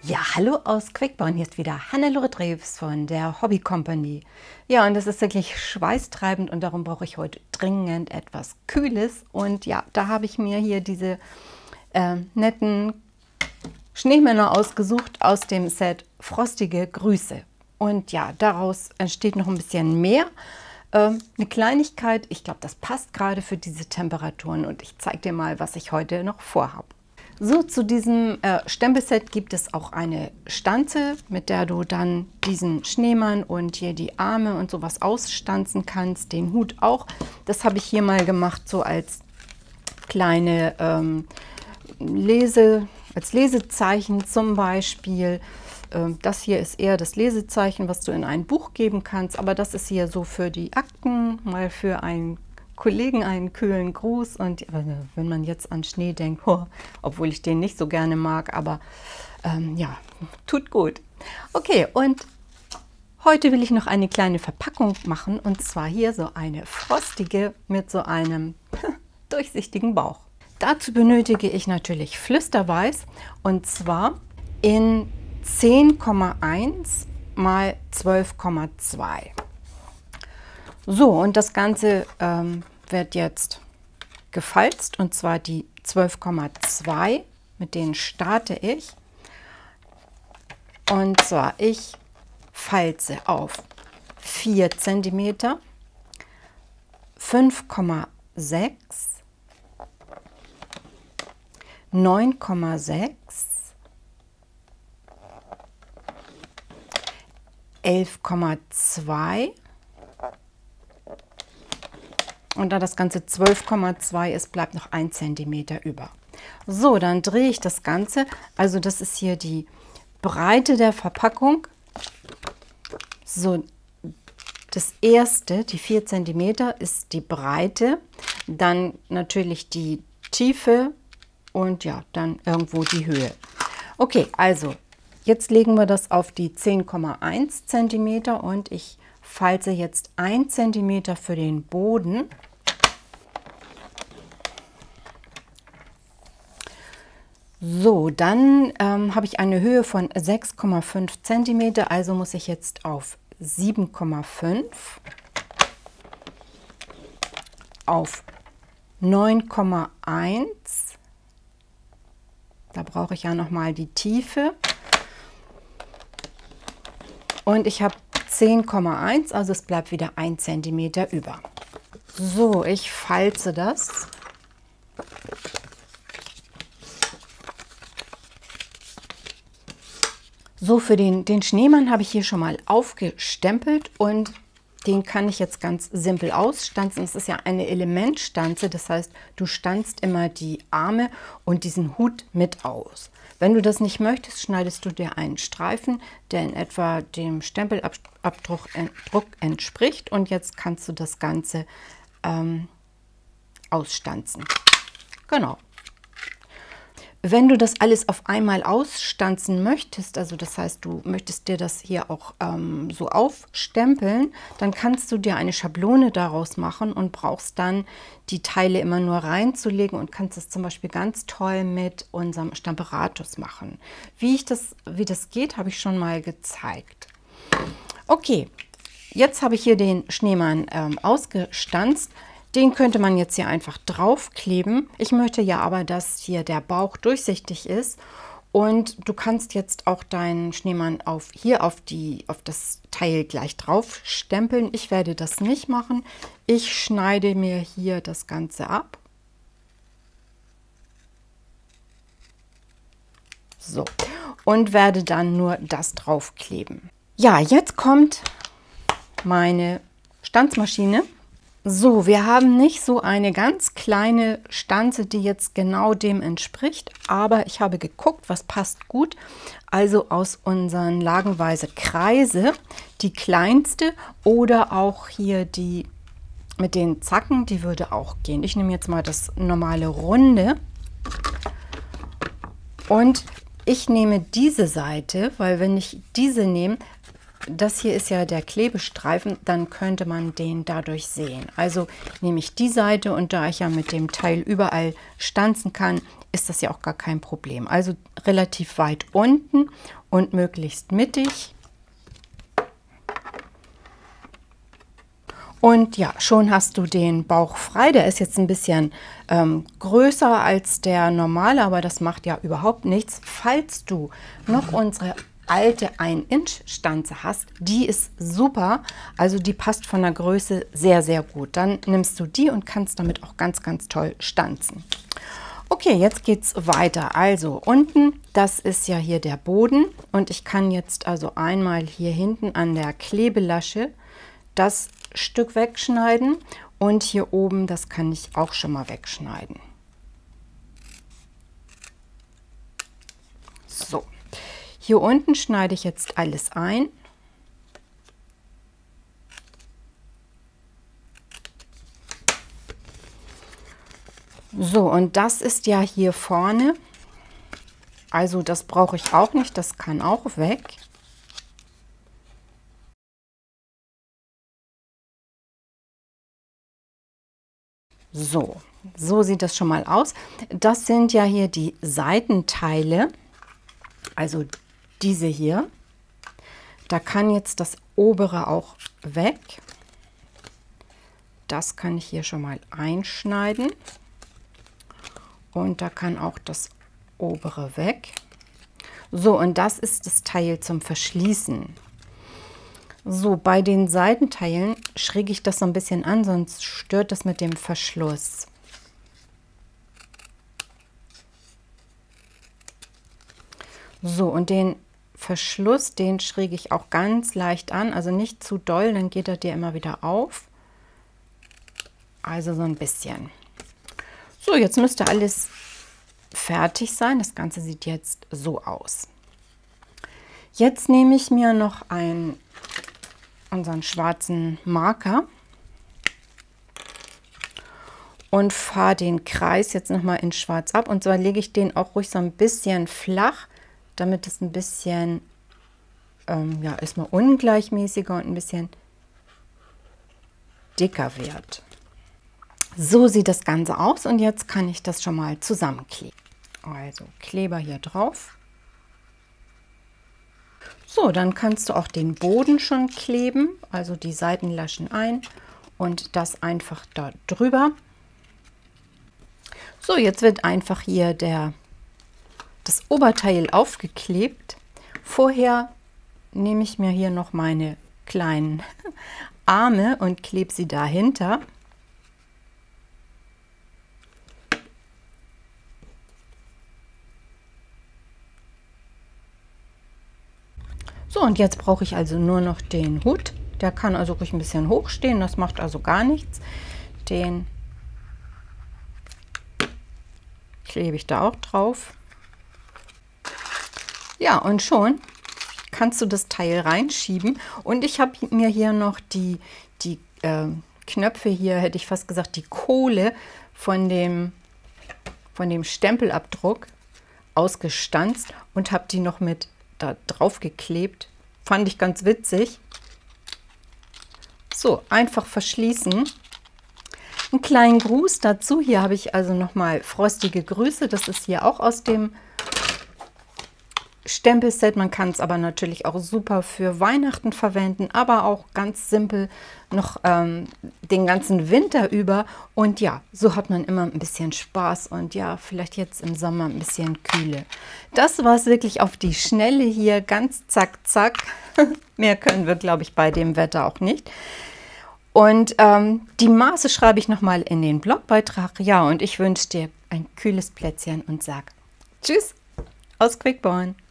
Ja, hallo aus Quickborn. Hier ist wieder Hannelore Drews von der Hobby Company. Ja, und es ist wirklich schweißtreibend und darum brauche ich heute dringend etwas Kühles. Und ja, da habe ich mir hier diese netten Schneemänner ausgesucht aus dem Set Frostige Grüße. Und ja, daraus entsteht noch ein bisschen mehr. Eine Kleinigkeit, ich glaube, das passt gerade für diese Temperaturen und ich zeige dir mal, was ich heute noch vorhabe. So, zu diesem Stempelset gibt es auch eine Stanze, mit der du dann diesen Schneemann und hier die Arme und sowas ausstanzen kannst, den Hut auch. Das habe ich hier mal gemacht, so als kleine Lesezeichen zum Beispiel. Das hier ist eher das Lesezeichen, was du in ein Buch geben kannst, aber das ist hier so für die Akten, mal für einen Kollegen einen kühlen Gruß. Und wenn man jetzt an Schnee denkt, obwohl ich den nicht so gerne mag, aber ja, tut gut. Okay, und heute will ich noch eine kleine Verpackung machen, und zwar hier so eine frostige mit so einem durchsichtigen Bauch. Dazu benötige ich natürlich Flüsterweiß, und zwar in 10,1 mal 12,2. So, und das Ganze wird jetzt gefalzt, und zwar die 12,2, mit denen starte ich. Und zwar, ich falze auf 4 cm, 5,6, 9,6, 11,2 und da das Ganze 12,2 ist, bleibt noch 1 cm über. So, dann drehe ich das Ganze. Also das ist hier die Breite der Verpackung. So, das erste, die 4 cm, ist die Breite, dann natürlich die Tiefe und ja, dann irgendwo die Höhe. Okay, also jetzt legen wir das auf die 10,1 cm und ich falze jetzt 1 cm für den Boden. So, dann habe ich eine Höhe von 6,5 cm, also muss ich jetzt auf 7,5, auf 9,1, da brauche ich ja noch mal die Tiefe, und ich habe 10,1, also es bleibt wieder 1 cm über. So, ich falze das. So, für den Schneemann habe ich hier schon mal aufgestempelt und den kann ich jetzt ganz simpel ausstanzen. Es ist ja eine Elementstanze, das heißt, du stanzt immer die Arme und diesen Hut mit aus. Wenn du das nicht möchtest, schneidest du dir einen Streifen, der in etwa dem Stempelabdruck entspricht, und jetzt kannst du das Ganze ausstanzen. Genau. Wenn du das alles auf einmal ausstanzen möchtest, also das heißt, du möchtest dir das hier auch so aufstempeln, dann kannst du dir eine Schablone daraus machen und brauchst dann die Teile immer nur reinzulegen und kannst es zum Beispiel ganz toll mit unserem Stamparatus machen. Wie das geht, habe ich schon mal gezeigt. Okay, jetzt habe ich hier den Schneemann ausgestanzt. Den könnte man jetzt hier einfach draufkleben. Ich möchte ja aber, dass hier der Bauch durchsichtig ist. Und du kannst jetzt auch deinen Schneemann auf das Teil gleich drauf stempeln. Ich werde das nicht machen. Ich schneide mir hier das Ganze ab. So, und werde dann nur das draufkleben. Ja, jetzt kommt meine Stanzmaschine. So, wir haben nicht so eine ganz kleine Stanze, die jetzt genau dem entspricht, aber ich habe geguckt, was passt gut. Also aus unseren lagenweise Kreise, die kleinste, oder auch hier die mit den Zacken, die würde auch gehen. Ich nehme jetzt mal das normale Runde und ich nehme diese Seite, weil wenn ich diese nehme, das hier ist ja der Klebestreifen, dann könnte man den dadurch sehen. Also nehme ich die Seite und da ich ja mit dem Teil überall stanzen kann, ist das ja auch gar kein Problem. Also relativ weit unten und möglichst mittig. Und ja, schon hast du den Bauch frei. Der ist jetzt ein bisschen größer als der normale, aber das macht ja überhaupt nichts. Falls du noch unsere alte 1-Inch-Stanze hast, die ist super, also die passt von der Größe sehr, sehr gut. Dann nimmst du die und kannst damit auch ganz, ganz toll stanzen. Okay, jetzt geht's weiter. Also unten, das ist ja hier der Boden und ich kann jetzt also einmal hier hinten an der Klebelasche das Stück wegschneiden und hier oben, das kann ich auch schon mal wegschneiden. So. Hier unten schneide ich jetzt alles ein. So, und das ist ja hier vorne. Also das brauche ich auch nicht, das kann auch weg. So, so sieht das schon mal aus. Das sind ja hier die Seitenteile, also diese hier. Da kann jetzt das obere auch weg. Das kann ich hier schon mal einschneiden. Und da kann auch das obere weg. So, und das ist das Teil zum Verschließen. So, bei den Seitenteilen schräge ich das so ein bisschen an, sonst stört das mit dem Verschluss. So, und den Verschluss, den schräge ich auch ganz leicht an, also nicht zu doll, dann geht er dir immer wieder auf. Also so ein bisschen. So, jetzt müsste alles fertig sein. Das Ganze sieht jetzt so aus. Jetzt nehme ich mir noch unseren schwarzen Marker und fahre den Kreis jetzt nochmal in schwarz ab. Und zwar lege ich den auch ruhig so ein bisschen flach, damit es ein bisschen, ja, erstmal ungleichmäßiger und ein bisschen dicker wird. So sieht das Ganze aus und jetzt kann ich das schon mal zusammenkleben. Also Kleber hier drauf. So, dann kannst du auch den Boden schon kleben, also die Seitenlaschen ein und das einfach da drüber. So, jetzt wird einfach hier das Oberteil aufgeklebt. Vorher nehme ich mir hier noch meine kleinen Arme und klebe sie dahinter. So, und jetzt brauche ich also nur noch den Hut. Der kann also ruhig ein bisschen hoch stehen, das macht also gar nichts. Den klebe ich da auch drauf. Ja, und schon kannst du das Teil reinschieben. Und ich habe mir hier noch die Knöpfe hier, hätte ich fast gesagt, die Kohle von dem Stempelabdruck ausgestanzt und habe die noch mit da drauf geklebt. Fand ich ganz witzig. So, einfach verschließen. Einen kleinen Gruß dazu. Hier habe ich also nochmal frostige Grüße. Das ist hier auch aus dem Stempelset. Man kann es aber natürlich auch super für Weihnachten verwenden, aber auch ganz simpel noch den ganzen Winter über. Und ja, so hat man immer ein bisschen Spaß und ja, vielleicht jetzt im Sommer ein bisschen Kühle. Das war es wirklich auf die Schnelle hier, ganz zack, zack. Mehr können wir, glaube ich, bei dem Wetter auch nicht. Und die Maße schreibe ich nochmal in den Blogbeitrag. Ja, und ich wünsche dir ein kühles Plätzchen und sag Tschüss aus Quickborn.